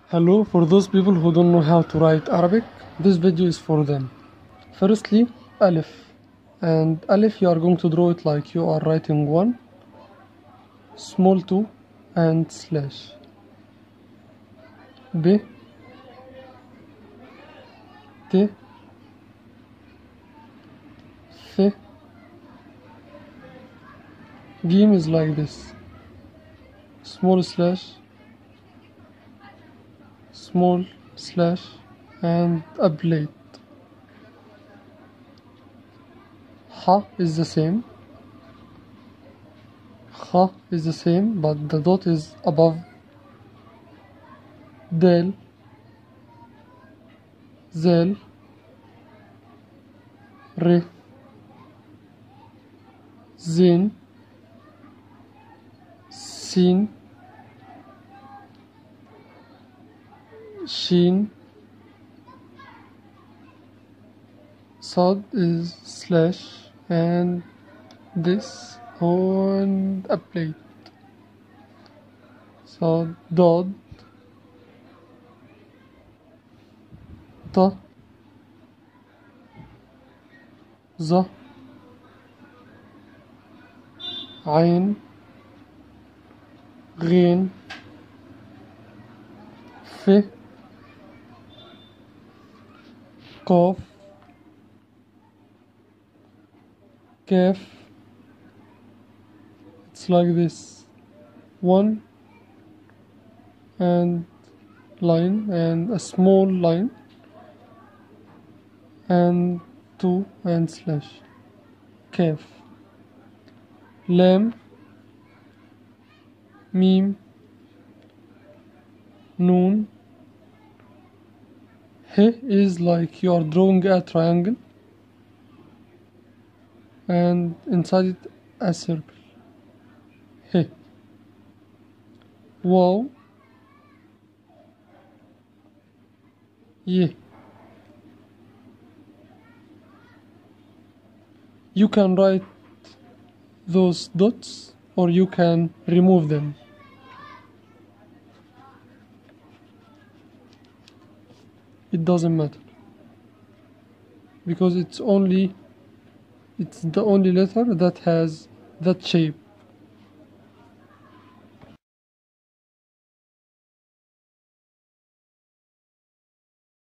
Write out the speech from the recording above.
Hello, for those people who don't know how to write Arabic, this video is for them. Firstly, Alif. And Alif, you are going to draw it like you are writing one, small two, and slash. B, T, F. Gim is like this. Small slash, small slash, and a blade. Ha is the same. Ha is the same, but the dot is above. Del, Zel, Re, Zin, Sin, Shin. Sad is slash, and this on a plate. So Dod, Ta, Za, Ain, Ghin, Fe, Qaf, Kaf. It's like this. One and line and a small line and two and slash. Kaf. Lam, Mim, Noon. He is like you are drawing a triangle and inside it a circle. He. Wow. Ye. You can write those dots or you can remove them. It doesn't matter because it's the only letter that has that shape.